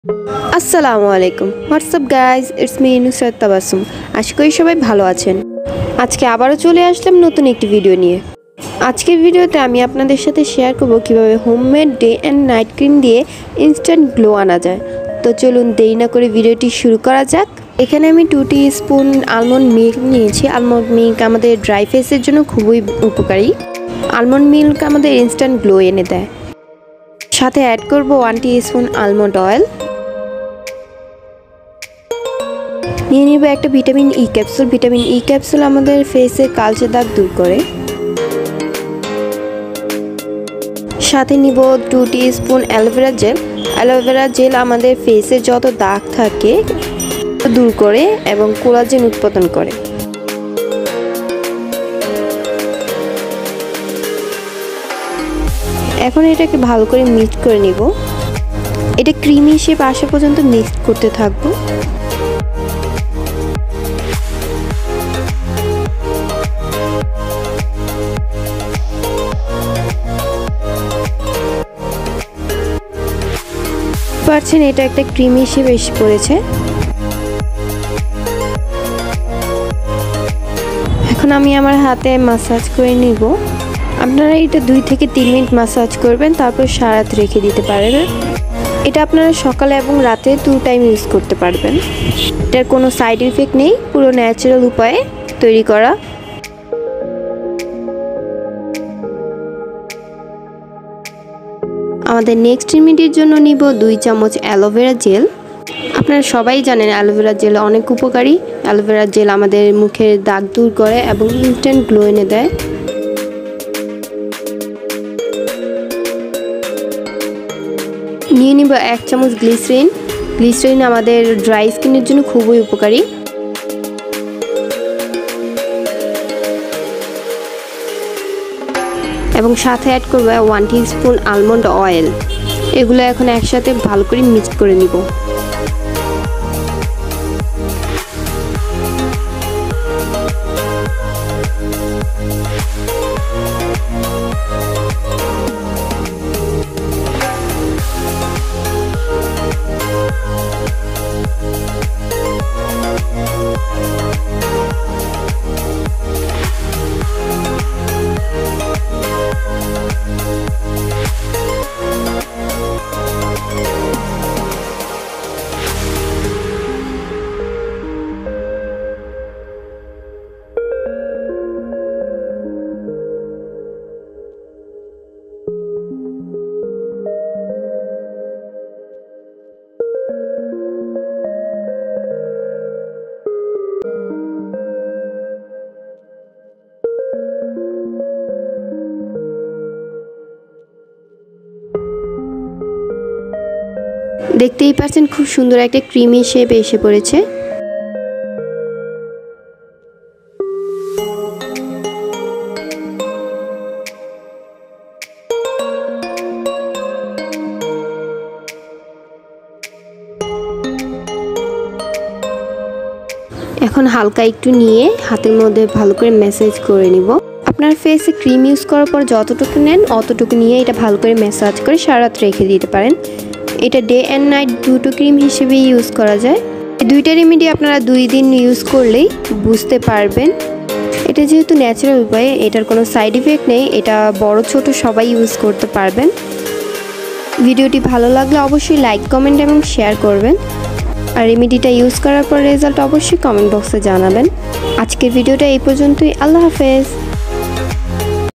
আসসালামু আলাইকুম। What's up guys, it's me Nusrat Tabassum. আশা করি সবাই ভালো আছেন। আজকে আবারও চলে আসলাম নতুন একটি ভিডিও নিয়ে। আজকের ভিডিওতে আমি আপনাদের সাথে শেয়ার করব কিভাবে homemade day and night cream দিয়ে ইনস্ট্যান্ট গ্লো আনা যায়। তো চলুন দেরি না করে ভিডিওটি শুরু করা যাক। এখানে আমি 2 টিস্পুন আলমন্ড মিল্ক নিয়েছি। আলমন্ড মিল্ক আমাদের ড্রাই ফেসের জন্য খুবই উপকারী। আলমন্ড মিল্ক আমাদের ইনস্ট্যান্ট গ্লো এনে দেয়। সাথে অ্যাড করব 1 টিস্পুন আলমন্ড অয়েল। নিয়ে নিব একটা vitamin E capsule. Vitamin E capsule আমাদের ফেসের কালচে দাগ দূর করে। সাথে নিব 2 teaspoon aloe vera gel. Aloe vera gel আমাদের ফেসে যত দাগ থাকে দূর করে এবং কোলাজেন উৎপাদন করে। এখন এটাকে ভালো করে মিক্স করে নিব। এটা ক্রিমি শেপ আসা পর্যন্ত মিক্স করতে থাকবো। পাচ্ছেন এটা একটা ক্রিমি শেপ এসে পড়েছে। এখন আমি আমার হাতে মাসাজ করে নিব। আপনারা এটা 2 থেকে 3 মিনিট মাসাজ করবেন, তারপর সারা রাত রেখে দিতে পারবেন। এটা আপনারা সকালে এবং রাতে 2 টাইম ইউজ করতে পারবেন। এটার কোনো সাইড ইফেক্ট নেই, পুরো ন্যাচারাল উপায়ে তৈরি করা। আমাদের নেক্সট রেমেডির জন্য নিব 2 চামচ অ্যালোভেরা জেল। আপনারা সবাই জানেন অ্যালোভেরা জেল অনেক উপকারী। অ্যালোভেরা জেল আমাদের মুখের দাগ দূর করে এবং ইনস্ট্যান্ট গ্লো এনে দেয়। নিয়ে নিব 1 চামচ গ্লিসারিন। গ্লিসারিন আমাদের ড্রাই স্কিনের জন্য খুবই উপকারী। এবং সাথে অ্যাড করব 1 টিস্পুন আলমন্ড অয়েল। এগুলো এখন একসাথে ভালো করে মিক্স করে নিব। দেখতেই পাচ্ছেন খুব সুন্দর একটা ক্রিমি শেপ এসে পড়েছে। এখন হালকা একটু নিয়ে হাতের মধ্যে ভালো করে ম্যাসাজ করে নিব। আপনার ফেসে ক্রিম ইউজ করার পর যতটুকু নেন অতটুকু নিয়ে এটা ভালো করে ম্যাসাজ করে সারা রাত রেখে দিতে পারেন। এটা ডে অ্যান্ড নাইট দুটো ক্রিম হিসেবে ইউজ করা যায়। এই 2টা রেমেডি আপনারা 2 দিন ইউজ করলেই বুঝতে পারবেন। এটা যেহেতু ন্যাচারাল উপায়ে, এটার কোনো সাইড ইফেক্ট নেই। এটা বড় ছোট সবাই ইউজ করতে পারবেন। ভিডিওটি ভালো লাগলে অবশ্যই লাইক, কমেন্ট এবং শেয়ার করবেন। আর রেমেডিটা ইউজ করার পর রেজাল্ট অবশ্যই কমেন্ট বক্সে জানাবেন। আজকের ভিডিওটা এই পর্যন্তই। আল্লাহ হাফেজ।